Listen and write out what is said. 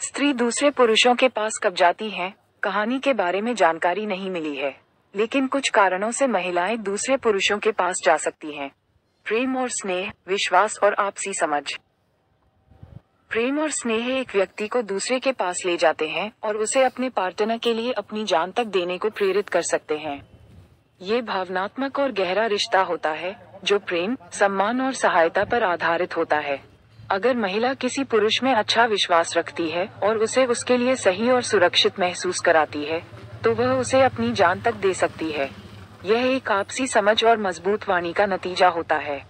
स्त्री दूसरे पुरुषों के पास कब जाती है, कहानी के बारे में जानकारी नहीं मिली है, लेकिन कुछ कारणों से महिलाएं दूसरे पुरुषों के पास जा सकती हैं। प्रेम और स्नेह, विश्वास और आपसी समझ। प्रेम और स्नेह एक व्यक्ति को दूसरे के पास ले जाते हैं और उसे अपने पार्टनर के लिए अपनी जान तक देने को प्रेरित कर सकते हैं। ये भावनात्मक और गहरा रिश्ता होता है, जो प्रेम, सम्मान और सहायता पर आधारित होता है। अगर महिला किसी पुरुष में अच्छा विश्वास रखती है और उसे उसके लिए सही और सुरक्षित महसूस कराती है, तो वह उसे अपनी जान तक दे सकती है। यह एक आपसी समझ और मजबूत वाणी का नतीजा होता है।